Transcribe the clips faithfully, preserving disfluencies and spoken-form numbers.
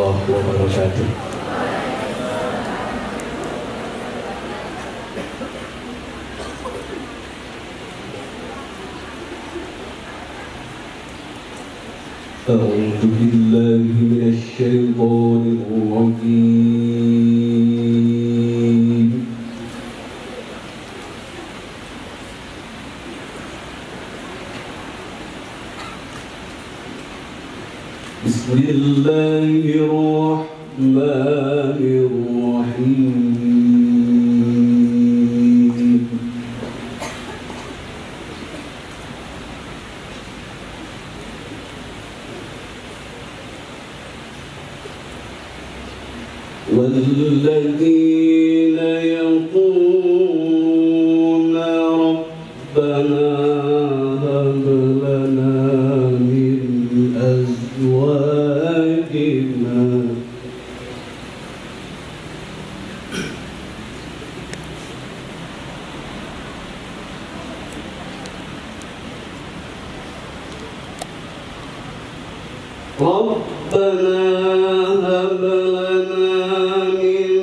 الله وبركاته. أعوذ بالله من الشيطان الرجيم. بسم الله الرحمن الرحيم. والذين يقولون ربنا هب لنا من أزواجنا ربنا هب لنا من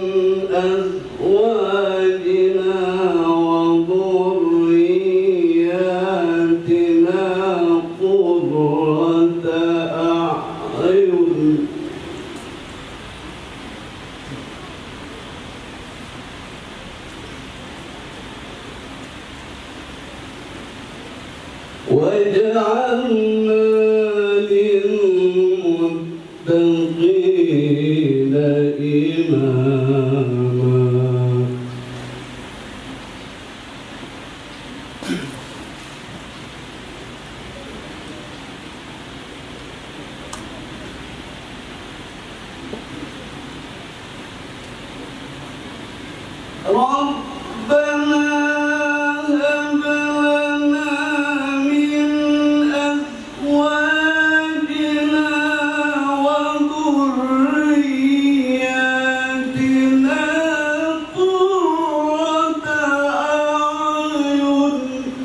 أزواجنا وذرياتنا قرة أعين واجعلنا للمتقين إماما. ربنا هب لنا من أزواجنا وذرياتنا قرة أعين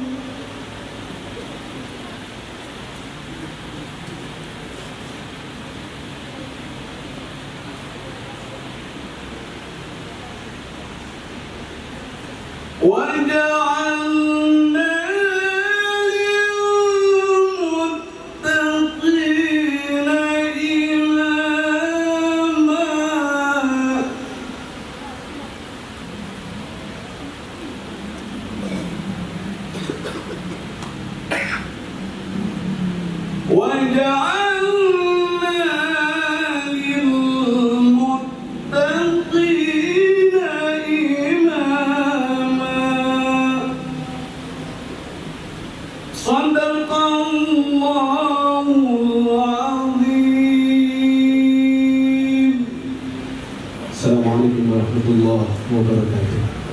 وجعلنا للمتقين إماما. وجعلنا للمتقين إماما. صدق الله العظيم. السلام عليكم ورحمة الله وبركاته.